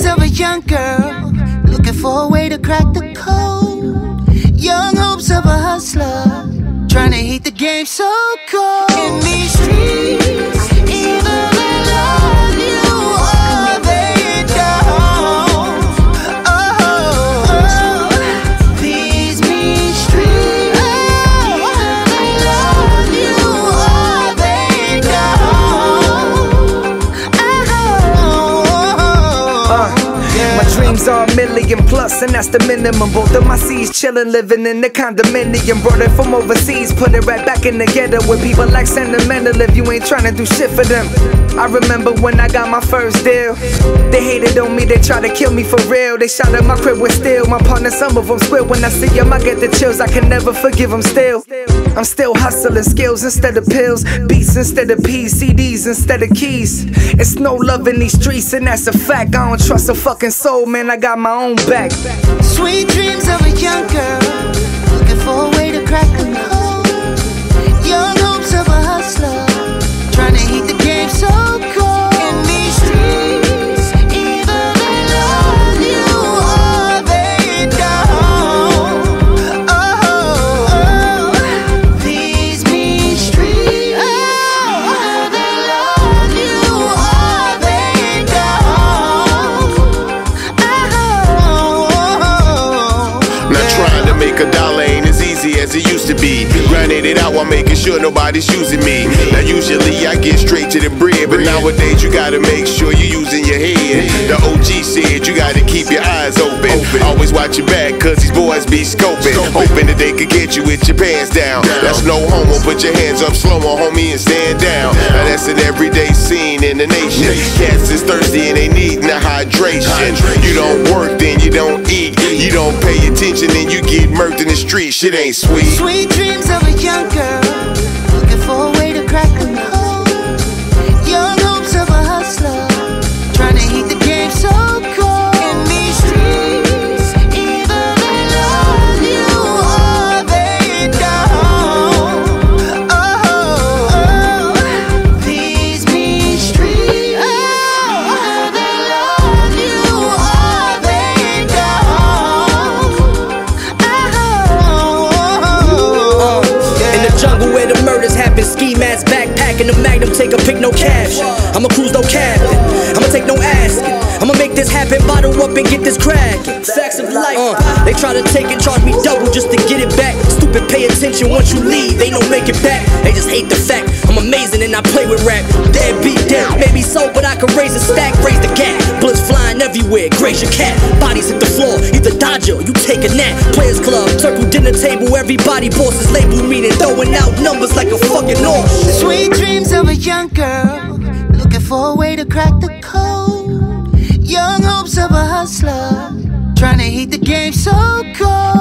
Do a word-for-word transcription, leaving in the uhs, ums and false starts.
of a young girl, looking for a way to crack the code. Young hopes of a hustler, trying to heat the game so cold. In these streets, either they love you or they don't. Oh, oh, these mean streets, either they love you or they don't. Oh, uh, yeah. My dreams are a million plus, and that's the minimum. Both of my C's chillin', living in the condominium. Brought it from overseas, put it right back in the ghetto, where people like sentimental if you ain't tryna do shit for them. I remember when I got my first deal. They hated on me, they tried to kill me for real. They shot at my crib with steel. My partner, some of them squeal. When I see them, I get the chills. I can never forgive them still. I'm still hustling, skills instead of pills, beats instead of P's, C Ds instead of keys. It's no love in these streets, and that's a fact. I don't trust a fucking soul, man, I got my own back. Sweet dreams of a young girl, looking for a way to crack the code. Young hopes of a hustler, trying to heat the game so cold. In these streets, either they love you or they don't. Oh, oh, these mean streets, either they love you or they don't. Oh, Not trying to make a dollar ain't as easy as it used to be. Grinding it out while making sure nobody's using me. Now usually I get straight to the bread, but nowadays you gotta make sure you're using your head. The O G said you gotta keep your eyes open. Always watch your back, cause these boys be scoping. Hoping that they could get you with your pants down. That's no homo, put your hands up slow-mo, homie, and stand down. Now that's an everyday scene in the nation. Cats is thirsty and they needin' a hydration. You don't work, then you don't eat. You don't pay attention, then you get murked in the street. Shit ain't sweet. sweet dreams of a young girl, looking for a way to crack the code. Young hopes of a hustler, trying to heat the game so cold. In these streets, either they love you or they don't. Oh, oh, these mean streets, either they love you or they don't. Oh, In the jungle where the murders happen, ski mask, backpacking, the Magnum, take a pic, no cash. I'ma cruise, no captain, I'ma take no asking. I'ma make this happen, bottle up and get this crackin'. Facts of life, uh, they try to take and charge me double just to get it back. Stupid, pay attention, once you leave, they don't make it back. They just hate the fact, I'm amazing and I play with rap. Dead beat dead, maybe so, but I can raise a stack, raise the gap. Bullets flying everywhere, graze your cat. Bodies hit the floor, either dodge or you take a nap. Players club, circle dinner table, everybody bosses label meaning, throwing out numbers like a fucking horse. Sweet dreams of a young girl, looking for a way to crack the code. Young hopes of a hustler, trying to heat the game so cold.